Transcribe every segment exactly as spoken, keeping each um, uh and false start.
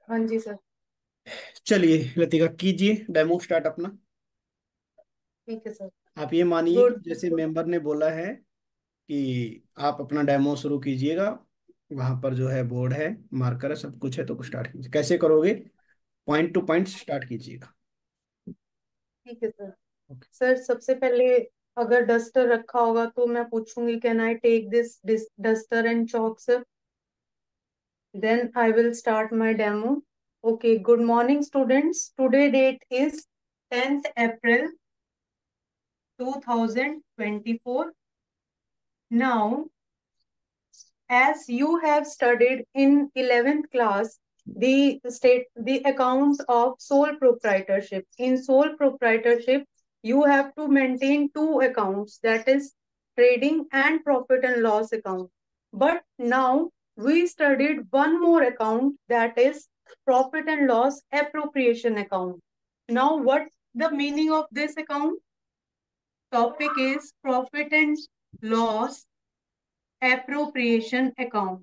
हाँ जी सर। चलिए लतिका, कीजिए डेमो स्टार्ट अपना। ठीक है सर। आप ये मानिए कि गुड। जैसे मेंबर ने बोला है कि आप अपना डेमो शुरू कीजिएगा। वहां पर जो है बोर्ड है, मार्कर है, सब कुछ है, तो स्टार्ट कीजिए। कैसे करोगे? पॉइंट टू पॉइंट स्टार्ट कीजिएगा। ठीक है सर। ओके। सर सबसे पहले अगर डस्टर रखा होगा तो मैं पूछूंगी can I take this duster and chalk sir. Then I will start my demo. Okay, good morning students, today date is tenth April two thousand twenty four. Now as you have studied in eleventh class the state the account of sole proprietorship. In sole proprietorship you have to maintain two accounts, that is trading and profit and loss account. But now we studied one more account, that is profit and loss appropriation account. Now what the meaning of this account? Topic is profit and loss appropriation account.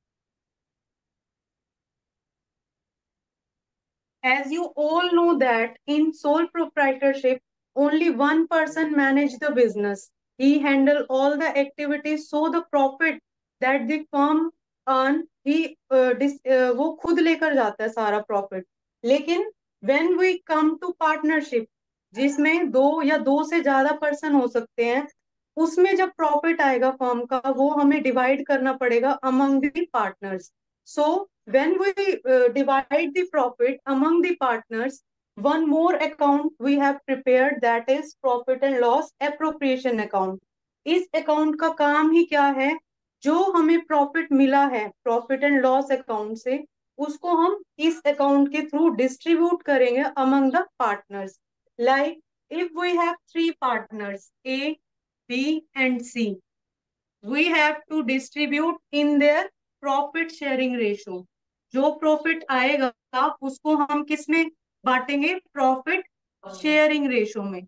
As you all know that in sole proprietorship, only one person manage the business. He handle all the activities, so the profit that the firm earn, he uh, dis, uh, वो खुद लेकर जाता है सारा profit. लेकिन when we come to partnership, जिसमें दो या दो से ज्यादा person हो सकते हैं, उसमें जब profit आएगा firm का, वो हमें divide करना पड़ेगा among the partners. So when we uh, divide the profit among the partners, one more account we have prepared, that is profit and loss appropriation account. इस account का काम ही क्या है? जो हमें profit मिला है profit and loss account से, उसको हम इस account के through distribute करेंगे among the partners. Like if we have three partners A, B and C, we have to distribute in their profit sharing ratio. जो प्रॉफिट आएगा उसको हम किस में बांटेंगे? प्रॉफिट शेयरिंग रेशियो में.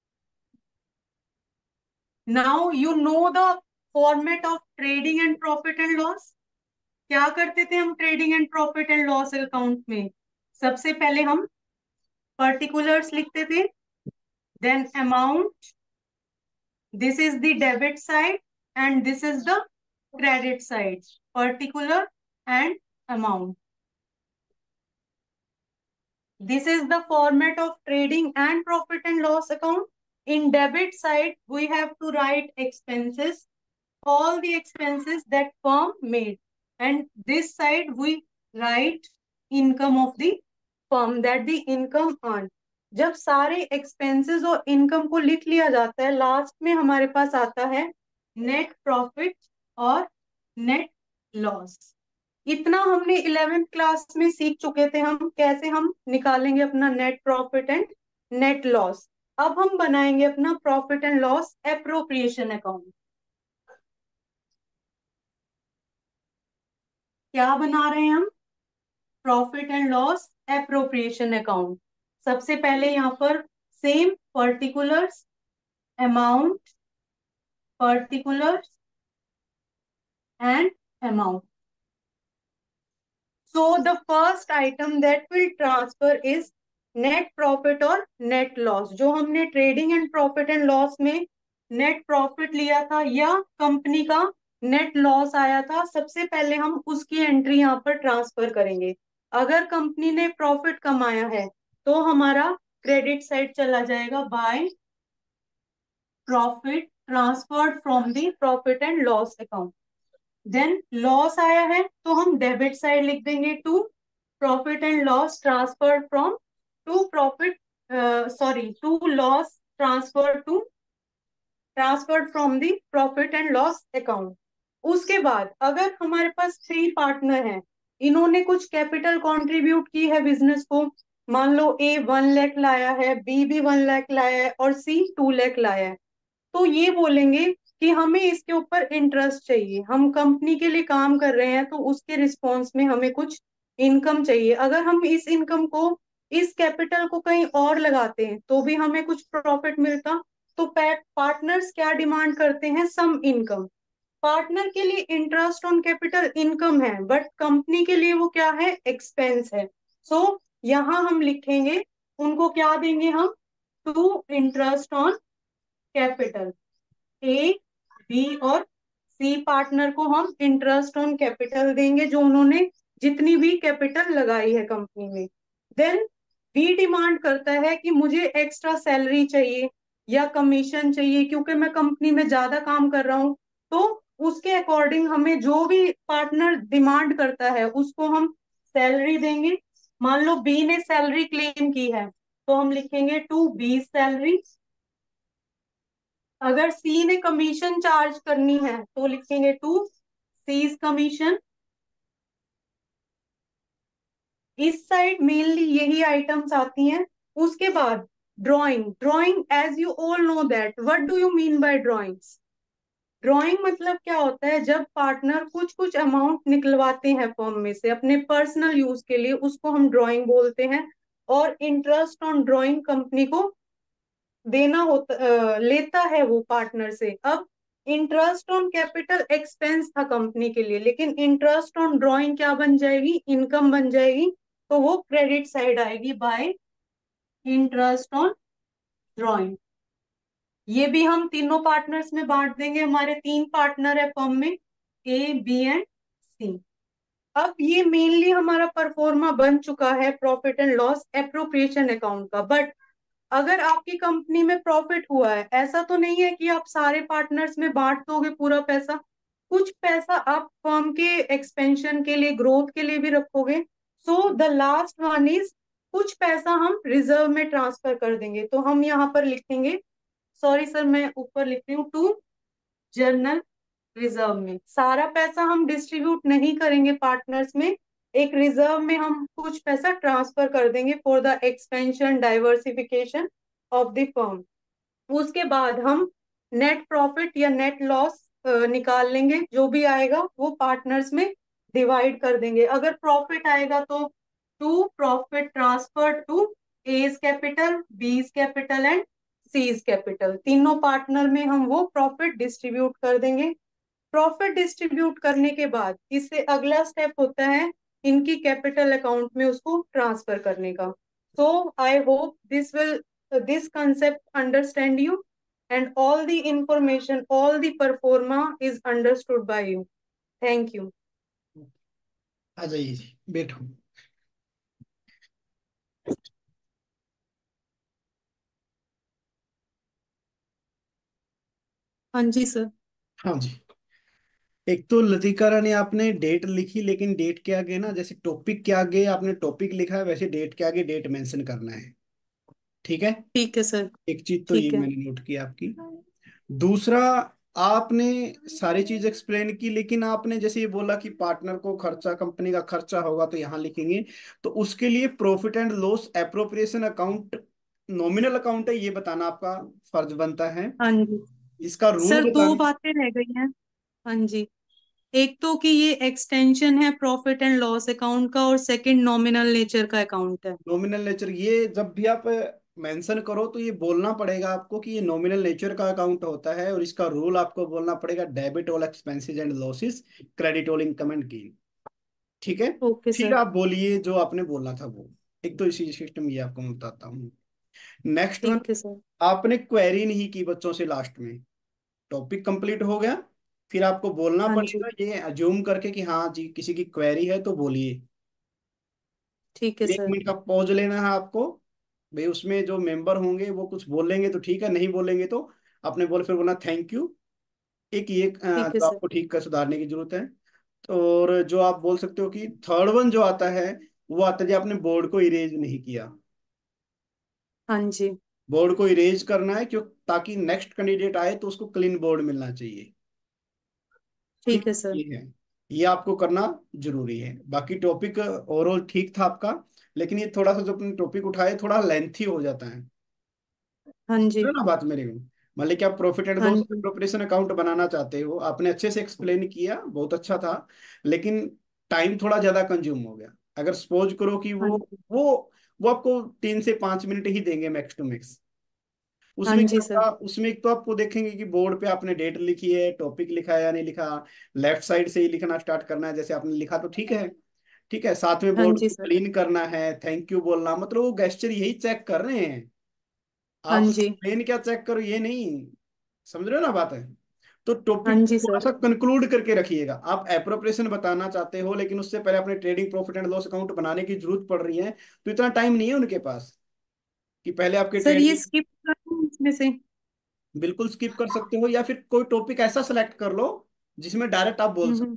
Now you know the format of trading and profit and loss. क्या करते थे हम trading and profit and loss account में? सबसे पहले हम पर्टिकुलर्स लिखते थे, then amount, this is the debit side and this is the credit side. Particular and amount. This is the format of trading and profit and loss account. In debit side, we have to write expenses, all the expenses that firm made. And this side, we write income of the firm, that the income earned. जब सारे expenses और income को लिख लिया जाता है, last में हमारे पास आता है net profit और net loss. इतना हमने इलेवेंथ क्लास में सीख चुके थे हम कैसे हम निकालेंगे अपना net profit and net loss. अब हम बनाएंगे अपना profit and loss appropriation account. क्या बना रहे हैं हम? Profit and loss appropriation account. सबसे पहले यहाँ पर same particulars, amount, particulars and amount. So the first item that will transfer is net profit और net loss. जो हमने trading and profit and loss में net profit लिया था या कंपनी का net loss आया था, सबसे पहले हम उसकी एंट्री यहाँ पर ट्रांसफर करेंगे. अगर कंपनी ने प्रॉफिट कमाया है तो हमारा क्रेडिट साइड चला जाएगा by profit transferred from the profit and loss account. Then loss आया है तो हम डेबिट साइड लिख देंगे to profit and loss transferred from to profit sorry to loss transfer to transferred from the profit and loss account. उसके बाद अगर हमारे पास थ्री पार्टनर हैं, इन्होंने कुछ कैपिटल कंट्रीब्यूट की है बिजनेस को, मान लो ए वन लाख लाया है, बी भी वन लाख लाया है और सी टू लाख लाया है, तो ये बोलेंगे कि हमें इसके ऊपर इंटरेस्ट चाहिए. हम कंपनी के लिए काम कर रहे हैं तो उसके रिस्पॉन्स में हमें कुछ इनकम चाहिए. अगर हम इस इनकम को, इस कैपिटल को कहीं और लगाते हैं तो भी हमें कुछ प्रॉफिट मिलता. तो पार्टनर्स क्या डिमांड करते हैं? Some income. पार्टनर के लिए इंटरेस्ट ऑन कैपिटल इनकम है, बट कंपनी के लिए वो क्या है? एक्सपेंस है. सो यहाँ हम लिखेंगे, उनको क्या देंगे हम, to interest on capital. A, B और सी पार्टनर को हम इंटरेस्ट ऑन कैपिटल देंगे, जो उन्होंने जितनी भी कैपिटल लगाई है कंपनी में। देन बी डिमांड करता है कि मुझे एक्स्ट्रा सैलरी चाहिए या कमीशन चाहिए, क्योंकि मैं कंपनी में ज्यादा काम कर रहा हूँ। तो उसके अकॉर्डिंग हमें जो भी पार्टनर डिमांड करता है उसको हम सैलरी देंगे। मान लो बी ने सैलरी क्लेम की है, तो हम लिखेंगे टू बी सैलरी। अगर सी ने कमीशन चार्ज करनी है तो लिखेंगे टू सीज कमीशन। इस साइड मेनली यही आइटम्स आती हैं। उसके बाद drawing. Drawing, as you all know that, what do you mean by drawings? Drawing मतलब क्या होता है, जब पार्टनर कुछ कुछ अमाउंट निकलवाते हैं फर्म में से अपने पर्सनल यूज के लिए, उसको हम ड्राइंग बोलते हैं। और इंटरेस्ट ऑन ड्राइंग कंपनी को देना होता, अ, लेता है वो पार्टनर से। अब इंटरेस्ट ऑन कैपिटल एक्सपेंस था कंपनी के लिए, लेकिन इंटरेस्ट ऑन ड्राइंग क्या बन जाएगी, इनकम बन जाएगी। तो वो क्रेडिट साइड आएगी बाय इंटरेस्ट ऑन ड्राइंग। ये भी हम तीनों पार्टनर्स में बांट देंगे। हमारे तीन पार्टनर है फर्म में, ए, बी एंड सी। अब ये मेनली हमारा परफॉर्मा बन चुका है profit and loss appropriation account का। बट अगर आपकी कंपनी में प्रॉफिट हुआ है, ऐसा तो नहीं है कि आप सारे पार्टनर्स में बांट दोगे पूरा पैसा। कुछ पैसा आप फर्म के एक्सपेंशन के लिए, ग्रोथ के लिए भी रखोगे। So the last one is, कुछ पैसा हम रिजर्व में ट्रांसफर कर देंगे। तो हम यहाँ पर लिखेंगे, सॉरी सर मैं ऊपर लिख रही हूँ, टू जर्नल रिजर्व में। सारा पैसा हम डिस्ट्रीब्यूट नहीं करेंगे पार्टनर्स में, एक रिजर्व में हम कुछ पैसा ट्रांसफर कर देंगे for the expansion diversification of the firm. उसके बाद हम नेट प्रॉफिट या नेट लॉस निकाल लेंगे, जो भी आएगा वो पार्टनर्स में डिवाइड कर देंगे। अगर प्रॉफिट आएगा तो to profit transfer to A's capital, B's capital and C's capital, तीनों पार्टनर में हम वो प्रॉफिट डिस्ट्रीब्यूट कर देंगे। प्रॉफिट डिस्ट्रीब्यूट करने के बाद इससे अगला स्टेप होता है इनकी कैपिटल अकाउंट में उसको ट्रांसफर करने का। So I hope this will, this concept understand you, and all the information, all the proforma is understood by you. Thank you. आ जाइए जी, बैठो। हाँ जी सर। हाँ जी। एक तो लतिका रानी आपने डेट लिखी, लेकिन डेट के आगे ना, जैसे टॉपिक के आगे आपने टॉपिक लिखा है वैसे डेट के आगे डेट मेंशन करना है। ठीक है। ठीक है सर। एक चीज तो ये ठीक है। मैंने नोट की आपकी। दूसरा, आपने सारी चीज एक्सप्लेन की, लेकिन आपने जैसे ये बोला कि पार्टनर को खर्चा, कंपनी का खर्चा होगा तो यहाँ लिखेंगे। तो उसके लिए profit and loss appropriation account nominal account है, ये बताना आपका फर्ज बनता है। हाँ जी इसका रूल सर, दो बताना। बातें रह गई हैं। हाँ जी, एक तो कि ये एक्सटेंशन है प्रॉफिट एंड लॉस अकाउंट का, और सेकंड नॉमिनल नेचर का अकाउंट है। नॉमिनल नेचर, ये जब भी आप मेंशन करो तो ये बोलना पड़ेगा आपको कि ये नॉमिनल नेचर का अकाउंट होता है, और इसका रूल आपको बोलना पड़ेगा, debit all expenses and losses, credit all income and gain. ठीक है। ओके फिर सर। आप बोलिए जो आपने बोलना था वो। एक तो इसी सिस्टम ये आपको मैं बताता हूँ। नेक्स्ट वन, ठीक है सर। आपने क्वेरी नहीं की बच्चों से लास्ट में, टॉपिक कंप्लीट हो गया। फिर आपको बोलना हाँ जी। पड़ेगा ये अज्यूम करके कि हाँ जी किसी की क्वेरी है तो बोलिए। ठीक है एक सर। मिनट का पॉज लेना है आपको। भाई उसमें जो मेंबर होंगे वो कुछ बोलेंगे तो ठीक है, नहीं बोलेंगे तो अपने बोल फिर बोलना थैंक यू। एक ये अ, ठीक है जो सर। आपको ठीक कर सुधारने की जरूरत है। तो और जो आप बोल सकते हो कि थर्ड वन जो आता है, वो आता है जो आपने बोर्ड को इरेज नहीं किया। हाँ जी। बोर्ड को इरेज करना है क्यों, ताकि नेक्स्ट कैंडिडेट आए तो उसको क्लीन बोर्ड मिलना चाहिए। ठीक। ठीक है सर। ये है, ये आपको करना जरूरी है। बाकी टॉपिक ओवरऑल ठीक था आपका, लेकिन ये थोड़ा सा जो अपने टॉपिक उठाए थोड़ा लेंथी हो जाता है। हाँ समझ रहे जी। हो ना बात मेरी को? मान ली कि आप प्रॉफिट एंड हाँ लॉस जी। एप्रोप्रिएशन अकाउंट बनाना चाहते हो, आपने अच्छे से एक्सप्लेन किया, बहुत अच्छा था, लेकिन टाइम थोड़ा ज्यादा कंज्यूम हो गया। अगर सपोज करो कि हाँ वो जी। वो वो आपको तीन से पांच मिनट ही देंगे मैक्स टू मैक्स। हाँ उसमें क्या जी सर। होगा, उसमें एक तो आपको देखेंगे कि बोर्ड पे आपने डेट लिखी है, टॉपिक लिखा है या नहीं लिखा, लेफ्ट साइड से ही लिखना स्टार्ट करना है जैसे आपने लिखा तो ठीक है। ठीक है, साथ में हाँ बोर्ड जी को सर। क्लीन करना है, थैंक यू बोलना, मतलब वो गेस्चर यही चेक कर रहे हैं। हाँ आप जी। प्लेन क्या चेक करो ये नहीं, समझ रहे हो ना बात है। तो हाँ टॉपिक जी थोड़ा सर। सा कंक्लूड करके रखिएगा। आप एप्रोप्रिएशन बताना चाहते हो लेकिन उससे पहले अपने trading profit and loss account बनाने की जरूरत पड़ रही है, तो इतना टाइम नहीं है उनके पास कि पहले आपके सर ये ट्रेडिंग। स्किप कर दूं इसमें से? बिल्कुल स्किप कर सकते हो, या फिर कोई टॉपिक ऐसा सेलेक्ट कर लो जिसमें डायरेक्ट आप बोल हम्म सकते हम्म।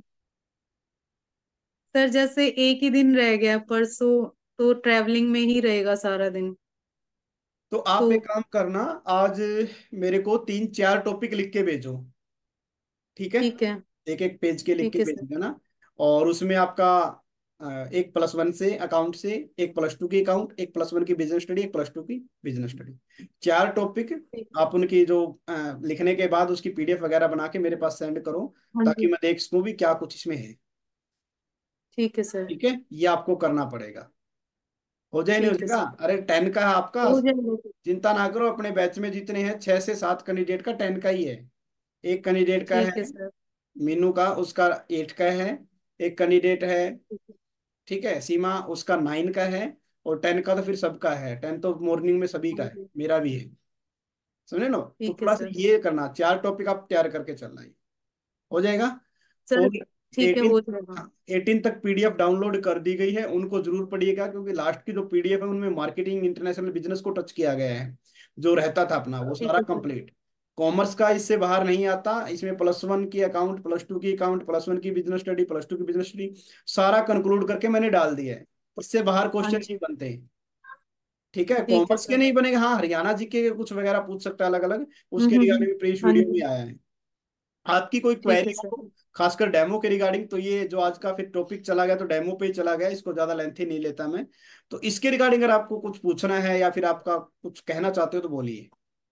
सर जैसे एक ही दिन रह गया परसों, तो ट्रैवलिंग में ही रहेगा सारा दिन। हो। तो तो आप एक काम करना, आज मेरे को तीन चार टॉपिक लिख के भेजो, ठीक है। ठीक है। एक एक पेज के लिख के ठीक है भेज सर। देना। और उसमें आपका अ, एक प्लस वन से अकाउंट से, एक प्लस टू की अकाउंट, एक प्लस वन की बिजनेस स्टडी, एक प्लस टू की बिजनेस स्टडी, चार टॉपिक। ठीक। आप उनकी जो अ, लिखने के बाद उसकी पीडीएफ वगैरह बना के मेरे पास सेंड करो, हाँ ताकि जी। मैं देख सकूं भी क्या कुछ इसमें है। ठीक है सर। ठीक है, ये आपको करना पड़ेगा। हो जाए नहीं हो ठीक है जाएगा। सर। अरे टेन का है आपका, हो जाएगा सर। चिंता ना करो। अपने बैच में जितने हैं छह से सात कैंडिडेट का टेन का ही है। एक कैंडिडेट का ठीक है है सर। मीनू का, उसका एट का है। एक कैंडिडेट है, ठीक है। ठीक है, सीमा, उसका नाइन का है। और टेन का तो फिर सबका है, टेन तो मॉर्निंग में सभी हाँ का है, जी। मेरा भी है। समझे ना। तो ठीक है थोड़ा सा सर। ये करना, चार टॉपिक आप तैयार करके चलना है, हो जाएगा। सर और ठीक है, एटीन, हो जाएगा। हाँ एटीन तक पीडीएफ डाउनलोड कर दी गई है, उनको जरूर पढ़िएगा, क्योंकि लास्ट की जो पीडीएफ है उनमें मार्केटिंग इंटरनेशनल बिजनेस को टच किया गया है। जो रहता था अपना वो ठीक सारा है सर। कंप्लीट। कॉमर्स का इससे बाहर नहीं आता, इसमें प्लस वन की अकाउंट, प्लस टू की अकाउंट, प्लस वन की बिजनेस स्टडी, प्लस टू की बिजनेस स्टडी, सारा कंक्लूड करके मैंने डाल दिया है। उससे बाहर हाँ क्वेश्चन नहीं जी। बनते। ठीक है, ठीक है कॉमर्स के सर। नहीं बनेंगे, हाँ हरियाणा जीके के कुछ वगैरह पूछ सकता है अलग अलग, हम्म उसके हम्म रिगार्डिंग हम्म। भी प्रीवियस हाँ वीडियो में जी। आया है। आपकी कोई ठीक है क्वेरी सर। हो, खासकर डेमो के रिगार्डिंग, तो ये जो आज का फिर टॉपिक चला गया तो डेमो पे ही चला गया, इसको ज्यादा लेंथी नहीं लेता मैं। तो इसके रिगार्डिंग अगर आपको कुछ पूछना है या फिर आपका कुछ कहना चाहते हो तो बोलिए।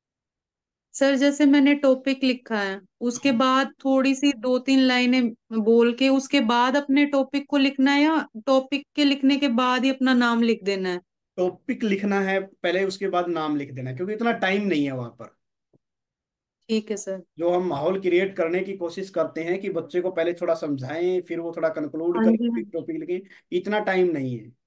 सर जैसे मैंने टॉपिक लिखा है, उसके बाद थोड़ी सी दो तीन लाइनें बोल के उसके बाद अपने टॉपिक को लिखना है, या टॉपिक के लिखने के बाद ही अपना नाम लिख देना है? टॉपिक लिखना है पहले, उसके बाद नाम लिख देना है, क्योंकि इतना टाइम नहीं है वहां पर। ठीक है सर। जो हम माहौल क्रिएट करने की कोशिश करते हैं कि बच्चे को पहले थोड़ा समझाएं, फिर वो थोड़ा कंक्लूड हाँ करें, जी। हाँ फिर जी। टॉपिक लिखें, इतना टाइम नहीं है।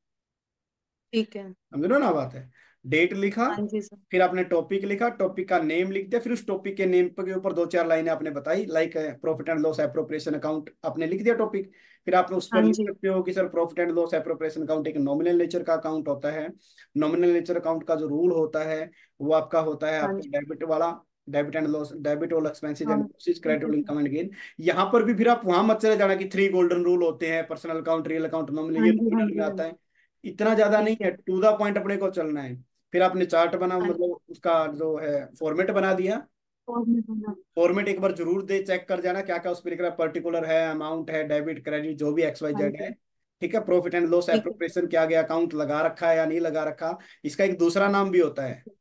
ठीक है। समझ लो ना बात है। डेट लिखा, हाँ जी सर। फिर आपने टॉपिक लिखा, टॉपिक का नेम लिख दिया, फिर उस टॉपिक के नेम के ऊपर दो चार लाइनें आपने बताई, like profit and loss appropriation account, आपने लिख दिया टॉपिक। फिर आपने उस पर हाँ लिख जी। सकते हो कि sir profit and loss appropriation account एक नॉमिनल नेचर का अकाउंट होता है। नॉमिनल नेचर अकाउंट का जो रूल होता है वो आपका होता है हाँ आपका जी। डेबिट वाला, debit and loss, debit all expenses हाँ। एंड ठीक है credit sir. Income and gain. यहाँ पर भी फिर आप वहां मत चले जाना कि थ्री गोल्डन रूल होते हैं, personal account, real account, nominal, हाँ ये जी। हाँ नॉमिनल में जी। हाँ आता जी। है। इतना ज्यादा नहीं ठीक है, है। टू द पॉइंट अपने को चलना है। फिर आपने चार्ट बना, हाँ जी। मतलब उसका जो है फॉर्मेट बना दिया। और मैं बोला। फॉर्मेट एक बार जरूर दे चेक कर जाना क्या क्या उस पर लिख रहा है, पर्टिकुलर है, अमाउंट है, डेबिट क्रेडिट जो भी एक्स वाई हाँ जेड है। जी। ठीक है, प्रॉफिट एंड लॉस ठीक है सर। एप्रोप्रिएशन क्या गया, अकाउंट लगा रखा है या नहीं लगा रखा। इसका एक दूसरा नाम भी होता है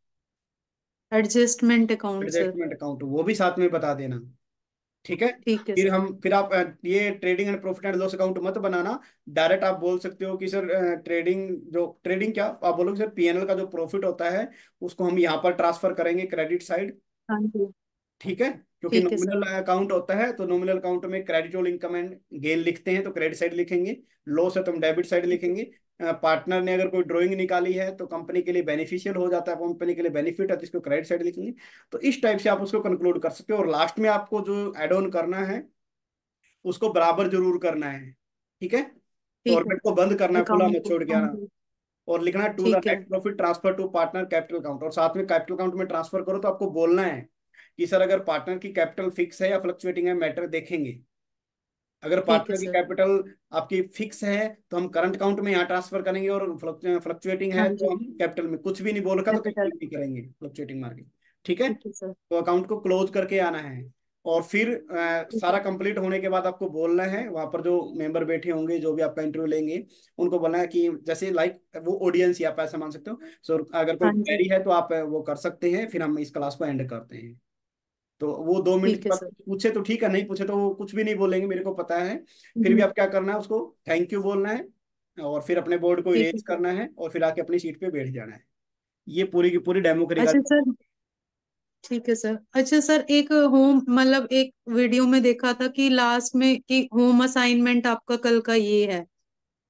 adjustment account sir. Adjustment account, वो भी साथ में बता देना। ठीक है। ठीक है फिर सर। हम फिर आप अ, ये trading and profit and loss account मत बनाना। डायरेक्ट आप बोल सकते हो कि सर ट्रेडिंग, जो ट्रेडिंग क्या आप बोलोगे सर, पीएनएल का जो प्रॉफिट होता है उसको हम यहाँ पर ट्रांसफर करेंगे क्रेडिट साइड। हाँ जी। ठीक है, क्योंकि ठीक है सर। नॉमिनल अकाउंट होता है तो नॉमिनल अकाउंट में क्रेडिट और इनकम एंड गेन लिखते हैं तो क्रेडिट साइड लिखेंगे। लॉस है तो हम डेबिट साइड ठीक है। लिखेंगे। पार्टनर ने अगर कोई ड्राइंग निकाली है तो कंपनी के लिए बेनिफिशियल हो जाता है, कंपनी के लिए बेनिफिट है तो इसको क्रेडिट साइड लिखेंगे। तो इस टाइप से आप उसको कंक्लूड कर सकते हो, और लास्ट में आपको जो एड ऑन करना है उसको बराबर जरूर करना है। ठीक है, ठीक है। फॉर्मेट को बंद करना है, खुला अकाउंट मत को, छोड़ के हाँ आना। जी। और लिखना है टू द ठीक है। Net profit transfer to partner capital account, और साथ में कैपिटल अकाउंट में ट्रांसफर करो तो आपको बोलना है कि सर अगर पार्टनर की कैपिटल फिक्स है या फ्लक्चुएटिंग है, मैटर देखेंगे। अगर ठीक है पार्टनर की सर। कैपिटल आपकी फिक्स है तो हम करंट अकाउंट में यहाँ ट्रांसफर करेंगे, और फ्लक्चुएटिंग हाँ है तो जी। हम कैपिटल में, कुछ भी नहीं बोल रखा तो कैपिटल। कैपिटल में करेंगे फ्लक्चुएटिंग मार्केट। ठीक है, ठीक है सर। तो अकाउंट को क्लोज करके आना है। और फिर अ, ठीक है। सारा कंप्लीट होने के बाद आपको बोलना है, वहां पर जो मेंबर बैठे होंगे जो भी आपका इंटरव्यू लेंगे, उनको बोलना है कि जैसे लाइक वो ऑडियंस ही आप ऐसा मान सकते हो। सो अगर कोई हाँ जी। क्वेरी है तो आप वो कर सकते हैं, फिर हम इस क्लास को एंड करते हैं। तो वो दो मिनट ठीक के है बाद सर। पूछे तो ठीक है, नहीं पूछे तो वो कुछ भी नहीं बोलेंगे, मेरे को पता है। फिर भी हम्म। आप क्या करना है, उसको थैंक यू बोलना है, और फिर अपने बोर्ड को ठीक है इरेज सर। करना है, और फिर आके अपनी सीट पे बैठ जाना है। ये पूरी की पूरी डेमो करेगा। अच्छा सर। ठीक है सर। अच्छा सर, एक होम मतलब एक वीडियो में देखा था कि लास्ट में कि होम असाइनमेंट आपका कल का ये है।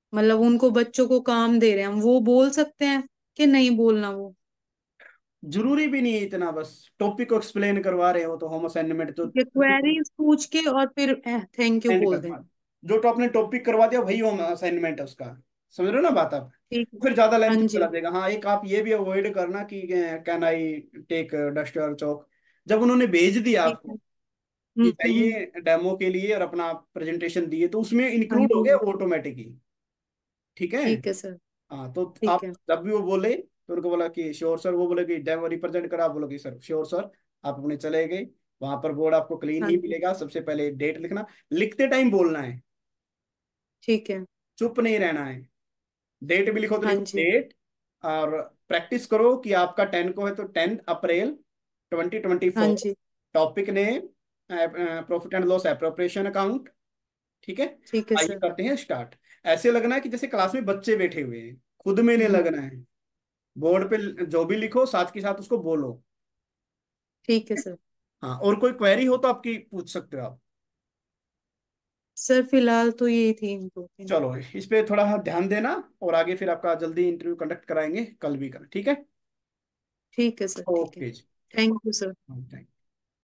मतलब उनको बच्चों को काम दे रहे हैं हम, वो बोल सकते हैं कि नहीं बोलना वो? जरूरी भी नहीं है इतना, बस टॉपिक को एक्सप्लेन करवा रहे हो तो होम असाइनमेंट तो क्वेरीज पूछ के और फिर थैंक यू end बोल दें। करवा, जो तो आपने टॉपिक करवा दिया वही होम असाइनमेंट है उसका। समझ रहे हो ना बात आप? ठीक है। फिर ज्यादा हाँ लेंथ जी। चला जाएगा। हाँ, एक आप ये भी अवॉइड करना कि can I take duster chalk, जब उन्होंने भेज दिया ठीक आपको है। कि हम्म हम्म। चाहिए डेमो के लिए और अपना प्रेजेंटेशन दिए, तो उसमें हाँ इंक्लूड हो जी। गया ऑटोमेटिकली। ठीक है। ठीक है सर। हाँ, तो ठीक आप है। जब भी वो बोले तो उनको बोला कि श्योर सर, वो बोले कि डेमो रिप्रेजेंट करा, आप बोलो कि सर श्योर सर। आप अपने चले गए, वहां पर बोर्ड आपको क्लीन हाँ ही जी। मिलेगा। सबसे पहले डेट लिखना, लिखते टाइम बोलना है, ठीक है। चुप नहीं रहना है। डेट भी लिखो तो हाँ लिखो जी। डेट। और प्रैक्टिस करो कि आपका टेन को है तो टेंथ अप्रैल, ट्वेंटी ट्वेंटी हाँ फोर जी। टॉपिक ने profit and loss appropriation account. ठीक है। ठीक है आइए सर। करते हैं स्टार्ट। ऐसे लगना है कि जैसे क्लास में बच्चे बैठे हुए हैं, खुद में नहीं हम्म। लगना है। बोर्ड पे जो भी लिखो साथ के साथ उसको बोलो। ठीक है सर। हाँ, और कोई क्वेरी हो तो आपकी पूछ सकते हो आप। सर फिलहाल तो यही थी इनको। चलो, इस पे थोड़ा ध्यान देना, और आगे फिर आपका जल्दी इंटरव्यू कंडक्ट कराएंगे, कल भी कर, ठीक है। ठीक है सर। ठीक है। ओके जी। Thank you sir. हाँ, thank you।